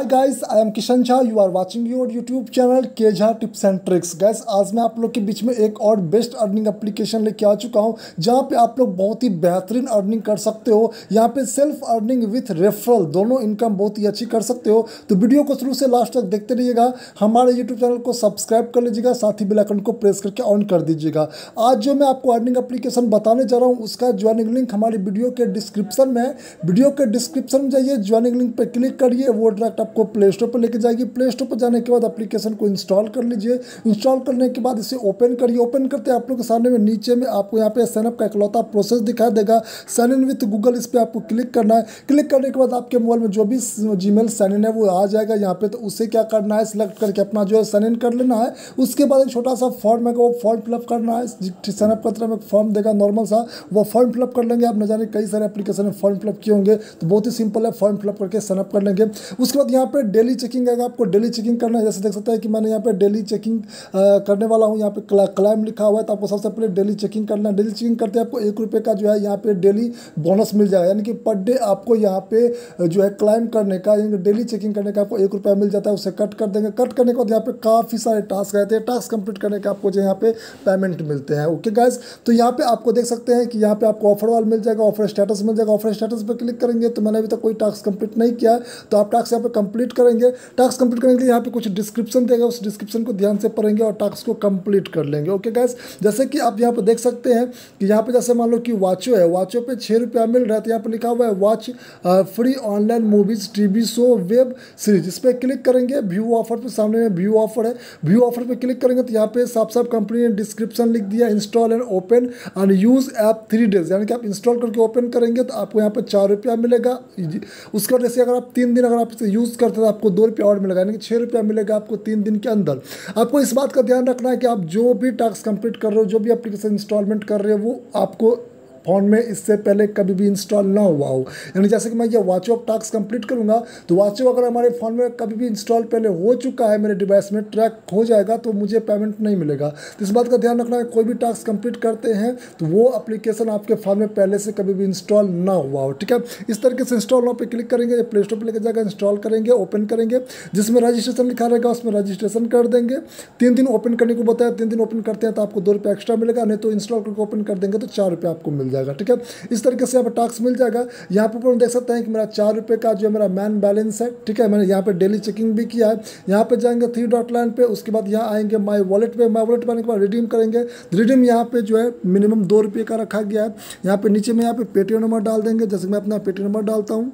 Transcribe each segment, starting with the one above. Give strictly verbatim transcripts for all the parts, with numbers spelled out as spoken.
Hi guys, I am Kishan Jha. You are watching your YouTube channel के Jha tips and tricks. Guys, आज मैं आप लोग के बीच में एक और बेस्ट अर्निंग एप्लीकेशन लेके आ चुका हूं, जहां पे आप लोग बहुत ही बेहतरीन अर्निंग कर सकते हो। यहां पे सेल्फ अर्निंग विथ रेफरल दोनों इनकम बहुत ही अच्छी कर सकते हो। तो वीडियो को शुरू से लास्ट तक देखते रहिएगा। हमारे यूट्यूब चैनल को सब्सक्राइब कर लीजिएगा, साथ ही बेल आइकन को प्रेस करके ऑन कर दीजिएगा। आज जो मैं आपको अर्निंग एप्लीकेशन बताने जा रहा हूँ, उसका ज्वाइनिंग लिंक हमारी वीडियो के डिस्क्रिप्शन में है। वीडियो के डिस्क्रिप्शन में जाइए, ज्वाइनिंग लिंक पर क्लिक करिए, वो डायरेक्ट आपको प्ले स्टोर पर लेके जाएगी। प्ले स्टोर पर जाने के बाद एप्लीकेशन को इंस्टॉल कर लीजिए। इंस्टॉल करने के बाद इसे ओपन करिए। ओपन करते आप लोग के सामने में नीचे में आपको यहाँ पे साइनअप का इकलौता प्रोसेस दिखाई देगा, साइन इन विथ गूगल। इस पर आपको क्लिक करना है। क्लिक करने के बाद आपके मोबाइल में जो भी जीमेल साइन इन है वो आ जाएगा यहाँ पे। तो उसे क्या करना है, सिलेक्ट करके अपना जो है साइन इन कर लेना है। उसके बाद एक छोटा सा फॉर्म है, वो फॉर्म फिलअप करना है। साइनअप करते में फॉर्म देगा नॉर्मल सा, वो फॉर्म फिलअप कर लेंगे। आप न जाने कई सारे एप्लीकेशन में फॉर्म फिलअप किए होंगे, तो बहुत ही सिंपल है, फॉर्म फिलअप करके साइनअप कर लेंगे। उसके बाद यहाँ पे डेली चेकिंग आएगा, आपको डेली चेकिंग करना है। जैसे देख सकते हैं कि मैंने यहाँ पे डेली चेकिंग करने वाला हूँ। यहाँ पे क्ला, क्लाइम लिखा हुआ है, तो आपको सबसे पहले डेली चेकिंग करना है। डेली चेकिंग करते हैं आपको एक रुपये का जो है यहाँ पे डेली बोनस मिल जाएगा, यानी कि पर डे आपको यहाँ पे जो है क्लाइम करने का, यानी डेली चेकिंग करने का आपको एक रुपया मिल जाता है। उसे कट कर देंगे। कट करने के बाद यहाँ पे काफ़ी सारे टास्क रहते हैं। टास्क कंप्लीट करने का आपको जो यहाँ पे पेमेंट मिलते हैं। ओके गाइस, तो यहाँ पे आपको देख सकते हैं कि यहाँ पे आपको ऑफर वाल मिल जाएगा, ऑफर स्टेटस मिल जाएगा। ऑफर स्टेटस पर क्लिक करेंगे तो मैंने अभी तक कोई टास्क कंप्लीट नहीं किया, तो आप टास्क यहाँ पे कंप्लीट करेंगे। टास्क कंप्लीट करने के लिए यहाँ पे कुछ डिस्क्रिप्शन देगा, उस डिस्क्रिप्शन को ध्यान से पढ़ेंगे और टास्क को कंप्लीट कर लेंगे। ओके गाइस, जैसे कि आप यहाँ पे देख सकते हैं कि यहाँ पे जैसे मान लो कि वाचो है, वाचो पे छः रुपया मिल रहा है, तो यहाँ पे लिखा हुआ है watch free online movies, TV show, web series. इस पर क्लिक करेंगे। व्यू ऑफर पे सामने में व्यू ऑफर है, व्यू ऑफर पे क्लिक करेंगे तो यहाँ पे साफ साफ कंपनी ने डिस्क्रिप्शन लिख दिया, install and open and use app three days, यानी कि आप इंस्टॉल करके ओपन करेंगे तो आपको यहाँ पे चार रुपया मिलेगा। उसका जैसे अगर आप तीन दिन अगर आप इसे यूज़ करते हैं तो आपको दो रुपया और मिलेगा, यानी कि छः रुपया मिलेगा आपको तीन दिन के अंदर। आपको इस बात का ध्यान रखना है कि आप जो भी टास्क कंप्लीट कर रहे हो, जो भी एप्लीकेशन इंस्टॉलमेंट कर रहे हो, वो आपको फ़ोन में इससे पहले कभी भी इंस्टॉल ना हुआ हो। यानी जैसे कि मैं ये वाचो ऑफ टास्क कंप्लीट करूंगा, तो वाचो अगर हमारे फ़ोन में कभी भी इंस्टॉल पहले हो चुका है, मेरे डिवाइस में ट्रैक हो जाएगा, तो मुझे पेमेंट नहीं मिलेगा। तो इस बात का ध्यान रखना है, कोई भी टास्क कंप्लीट करते हैं तो वो एप्लीकेशन आपके फ़ोन में पहले से कभी भी इंस्टॉल ना हुआ हो। ठीक है, इस तरीके से इंस्टॉल नाउ पे क्लिक करेंगे, प्ले स्टोर पर लेकर जाकर इंस्टॉल करेंगे, ओपन करेंगे। जिसमें रजिस्ट्रेशन लिखा रहेगा उसमें रजिस्ट्रेशन कर देंगे। तीन दिन ओपन करने को बताया, तीन दिन ओपन करते हैं तो आपको दो रुपये एक्स्ट्रा मिलेगा, नहीं तो इंस्टॉल करके ओपन कर देंगे तो चार रुपये आपको मिल जाएगा। ठीक है, इस तरीके से यहाँ पर टास्क मिल जाएगा। यहाँ पर हम देख सकते हैं कि मेरा चार रुपये का जो मेरा मैन बैलेंस है। ठीक है, मैंने यहाँ पे डेली चेकिंग भी किया है। यहाँ पे जाएंगे थ्री डॉट लाइन पे, उसके बाद यहाँ आएंगे माय वॉलेट पे। माय वॉलेट पे आने के बाद रिडीम करेंगे। रिडीम यहाँ पे जो है मिनिमम दो रुपये का रखा गया है। यहाँ पे नीचे में यहाँ पे पेटीएम नंबर डाल देंगे। जैसे मैं अपना पेटीएम नंबर डालता हूँ,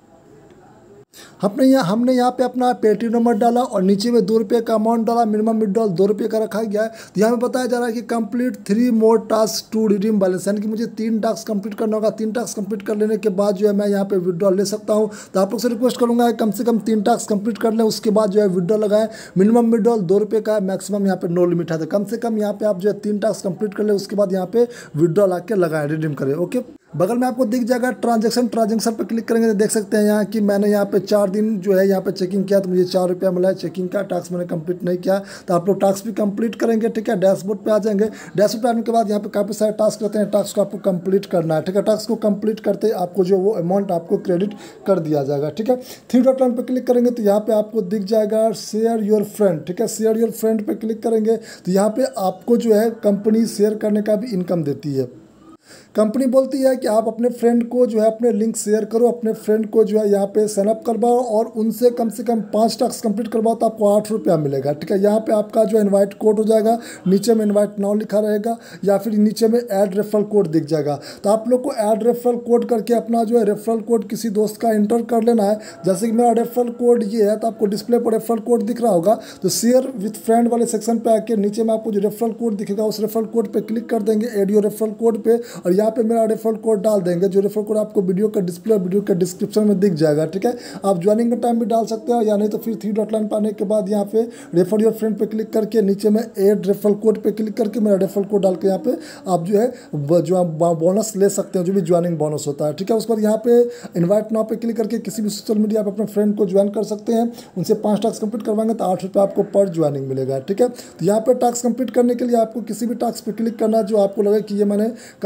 हमने यहाँ हमने यहाँ पे अपना पेटीएम नंबर डाला और नीचे में दो रुपये का अमाउंट डाला। मिनिमम विड्रॉल दो रुपये का रखा गया है। तो यहाँ में बताया जा रहा है कि complete three more task to redeem balance, यानी कि मुझे तीन टास्क कंप्लीट करना होगा। तीन टास्क कंप्लीट कर लेने के बाद जो है मैं यहाँ पे विड्रॉल ले सकता हूँ। तो आप लोग से रिक्वेस्ट करूँगा कम से कम तीन टास्क कंप्लीट कर लें, उसके बाद जो है विड्रॉल लगाएं। मिनिमम विड्रॉल दो रुपये का है, मैक्सिमम यहाँ पे नो लिमिट है। तो कम से कम यहाँ पे आप जो है तीन टास्क कंप्लीट कर लें, उसके बाद यहाँ पे विड्रॉल आके लगाएं, रिडीम करें। ओके, बगल में आपको दिख जाएगा ट्रांजैक्शन। ट्रांजैक्शन पर क्लिक करेंगे तो देख सकते हैं यहाँ कि मैंने यहाँ पे चार दिन जो है यहाँ पे चेकिंग किया, तो मुझे चार रुपया मिला है चेकिंग का। टास्क मैंने कंप्लीट नहीं किया, तो आप लोग टास्क भी कंप्लीट करेंगे। ठीक है, डैशबोर्ड पे आ जाएंगे। डैशबोर्ड पे आने के बाद यहाँ पे काफ़ी सारे टास्क रहते हैं, टास्क को आपको कंप्लीट करना है। ठीक है, टास्क को कंप्लीट करते आपको जो वो अमाउंट आपको क्रेडिट कर दिया जाएगा। ठीक है, थ्री डॉट लाइन पर क्लिक करेंगे तो यहाँ पे आपको दिख जाएगा शेयर योर फ्रेंड। ठीक है, शेयर योर फ्रेंड पर क्लिक करेंगे तो यहाँ पे आपको जो है कंपनी शेयर करने का भी इनकम देती है। कंपनी बोलती है कि आप अपने फ्रेंड को जो है अपने लिंक शेयर करो, अपने फ्रेंड को जो है यहाँ पे साइन अप करवाओ और उनसे कम से कम पाँच टास्क कंप्लीट करवाओ, तो आपको आठ रुपया मिलेगा। ठीक है, यहाँ पे आपका जो इनवाइट कोड हो जाएगा, नीचे में इनवाइट नाउ लिखा रहेगा या फिर नीचे में ऐड रेफरल कोड दिख जाएगा। तो आप लोग को ऐड रेफरल कोड करके अपना जो है रेफरल कोड किसी दोस्त का इंटर कर लेना है। जैसे कि मेरा रेफरल कोड ये है, तो आपको डिस्प्ले पर रेफरल कोड दिख रहा होगा, तो शेयर विथ फ्रेंड वाले सेक्शन पे आके नीचे में आपको जो रेफरल कोड दिखेगा उस रेफरल कोड पे क्लिक कर देंगे, एड योर रेफरल कोड पे, और यहाँ पे मेरा रेफरल कोड डाल देंगे। जो रेफरल कोड आपको वीडियो का डिस्प्ले और वीडियो के डिस्क्रिप्शन में दिख जाएगा। ठीक है, आप ज्वाइनिंग का टाइम भी डाल सकते हो, या नहीं तो फिर थ्री डॉट लाइन पाने के बाद यहाँ पे रेफर योर फ्रेंड पे क्लिक करके नीचे में एड रेफरल कोड पे क्लिक करके मेरा रेफरल कोड डाल के यहाँ पे आप जो है जो बोनस ले सकते हैं, जो भी ज्वाइनिंग बोनस होता है। ठीक है, उसके बाद यहाँ पे इन्वाइट नाउ पे क्लिक करके किसी भी सोशल मीडिया पर अपने फ्रेंड को ज्वाइन कर सकते हैं। उनसे पाँच टास्क कंप्लीट करवाएंगे तो आठ रुपये आपको पर ज्वाइनिंग मिलेगा। ठीक है, तो यहाँ पे टास्क कंप्लीट करने के लिए आपको किसी भी टास्क पे क्लिक करना जो आपको लगे कि ये मैंने कभी नहीं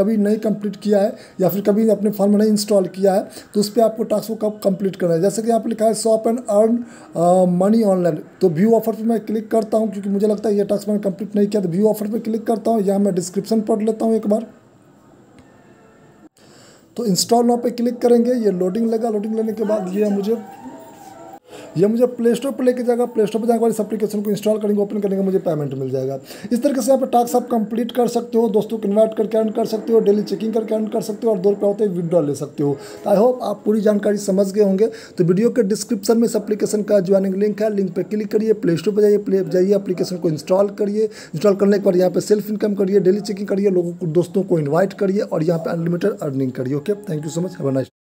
कंप्लीट किया है या फिर कभी अपने फ़ोन में नहीं इंस्टॉल किया है तो उस पर आपको टास्क को कब कंप्लीट करना है। जैसे कि यहाँ पर लिखा है shop and earn money online, तो व्यू ऑफर पर मैं क्लिक करता हूँ क्योंकि मुझे लगता है ये टास्क मैंने कंप्लीट नहीं किया, तो व्यू ऑफर पर क्लिक करता हूँ। यहाँ मैं डिस्क्रिप्शन पढ़ लेता हूँ एक बार। तो इंस्टॉल नाउ पे क्लिक करेंगे, ये लोडिंग लगा, लोडिंग लेने के बाद ये मुझे ये मुझे प्ले स्टोर पर लेके जाएगा। प्ले स्टोर पर जाकर इस एप्लीकेशन को इंस्टॉल करेंगे, ओपन करेंगे, मुझे पेमेंट मिल जाएगा। इस तरीके से यहाँ पे टास्क आप कंप्लीट कर सकते हो, दोस्तों को इन्वाइट करके अर्न कर सकते हो, डेली चेकिंग करके अर्न कर सकते हो और दो रुपये होते ही विड्रॉल ले सकते हो। तो आई होप आप पूरी जानकारी समझ गए होंगे। तो वीडियो के डिस्क्रिप्शन में इस एप्लीकेशन का ज्वाइनिंग लिंक है, लिंक पर क्लिक करिए, प्ले स्टोर पर जाइए, प्ले जाइए एप्लीकेशन को इंस्टॉल करिए। इंस्टॉल करने के बाद यहाँ पे सेल्फ इनकम करिए, डेली चेकिंग करिए, लोगों को दोस्तों को इन्वाइट करिए और यहाँ पे अनलिमिटेड अर्निंग करिए। Okay, thank you so much, have a nice.